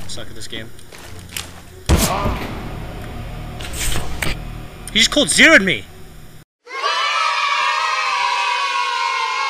suck at this game. He just coldzera'd me!